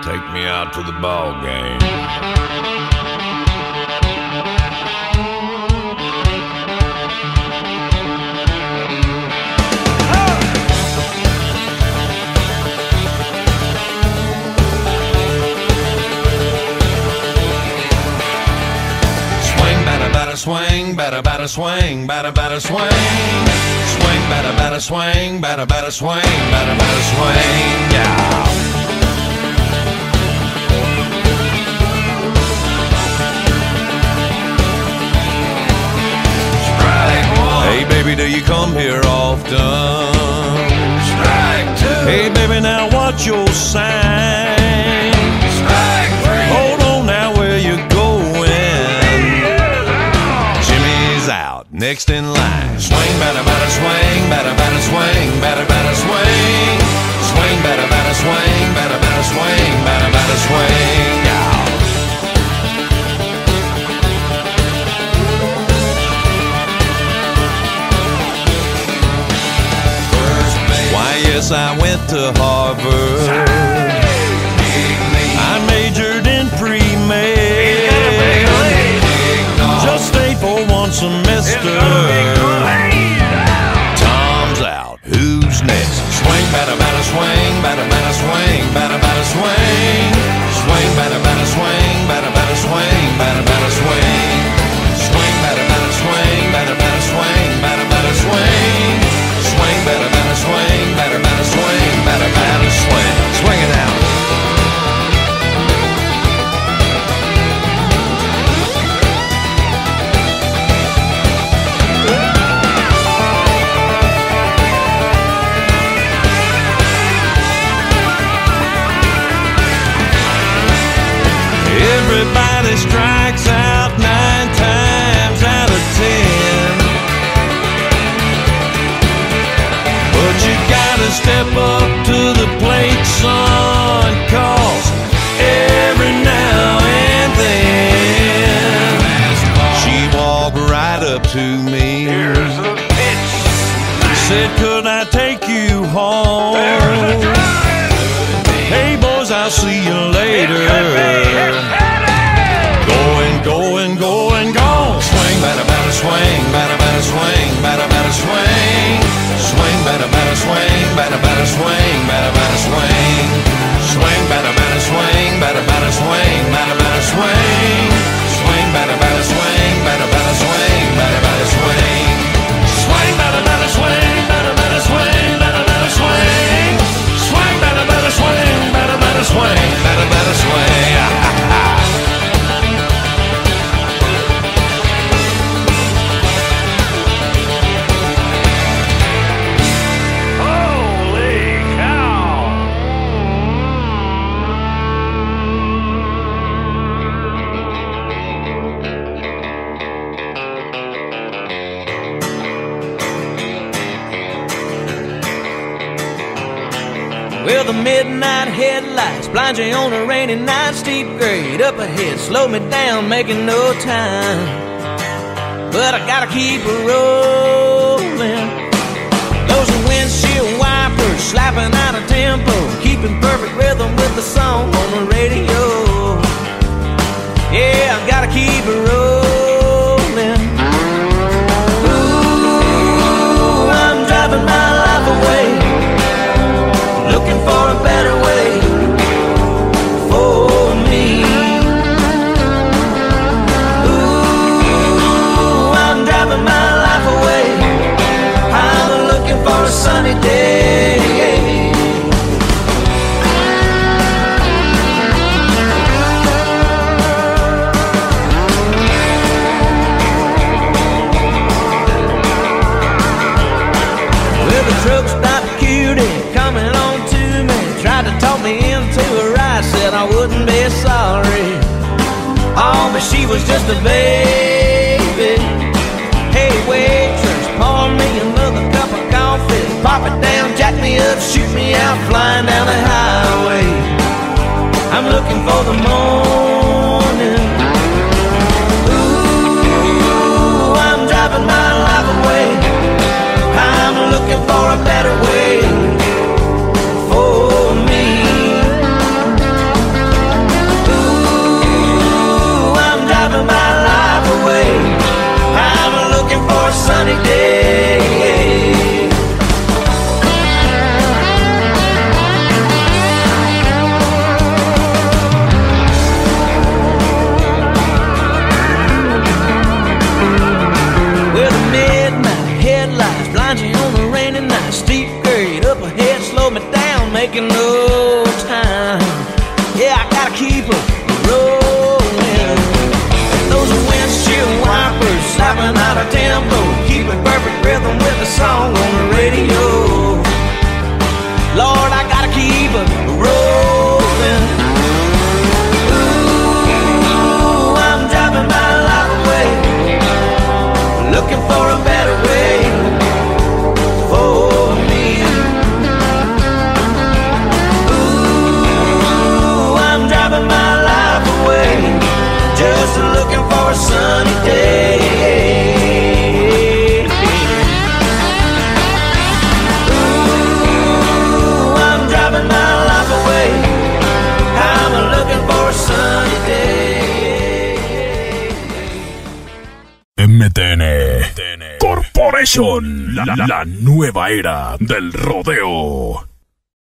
Take me out to the ball game. Swing, batter, batter, swing, batter, batter, swing. Swing, batter, batter, swing, batter, batter, swing, batter, batter, swing. Yeah. Strike one. Hey, baby, do you come here often? Strike two. Hey, baby, now what's your sign? Strike three. Hold on now, where you going? Next in line. Swing, batter, batter, swing, batter, batter, swing, batter, batter, swing. Swing, batter, batter, swing, batter, batter, swing, batter, batter, swing. Yeah. Why, yes, I went to Harvard. I majored in pre-med. Just stayed for one semester. Tom's out. Who's next? Swing, batter, batter, swing, batter, batter, swing, batter, batter, swing. Swing, batter, batter, swing, batter, batter, swing, batter, batter, swing. Swing, batter, batter, swing, batter, batter, swing, batter, batter, swing. Swing, batter, batter, swing, batter, batter, swing, batter, batter, swing. Swing it out. Everybody strikes out 9 times out of 10. But you gotta step up to the plate, son, 'cause every now and then she walked right up to me. Here's a pitch. Said, could I take you home? Hey boys, I'll see you later. Going, gone. Swing, batter, batter, swing, batter, batter, swing, batter, batter, swing. Swing, batter, batter, swing, batter, batter, swing, batter, batter, swing. Swing, batter, batter, swing, batter, batter, swing, batter, batter, swing. Swing, batter, batter, swing, batter, batter, swing, batter, batter, swing. Swing, batter, batter, swing, batter, batter, swing, batter, batter, swing. Swing, batter, batter, swing, batter, batter, swing, batter, batter, swing. Well, the midnight headlights blind you on a rainy night. Steep grade up ahead, slow me down, making no time. But I gotta keep it rolling. Those are windshield wipers slapping out of tempo, keeping perfect rhythm with the song on the radio. Yeah, I gotta keep it rolling. Ooh, I'm driving my life away, looking for a better way for me. Ooh, I'm driving my life away, I'm looking for a sunny day. Well, the truck stopped cutie coming on to me, tried to talk me into a ride, said I wouldn't be sorry. Oh, but she was just a baby. Hey waitress, pour me another cup of coffee, pop it down, jack me up, shoot me out, flying down the highway. I'm looking for the morning. Ooh, I'm driving my life away, I'm looking for a better way for me. headlights blind you on the rainy night. Steep grade up ahead, slow me down, making no time. Yeah, I gotta keep her rolling. Those windshield wipers slapping out a tempo, keeping perfect rhythm with the song on the radio. Lord, I gotta keep her rolling. Ooh, I'm driving my life away, looking for a better way for me. Ooh, I'm driving my life away, just looking for a sunny day. Ooh, I'm driving my life away, I'm looking for a sunny day. MTN Corporation, la nueva era del rodeo.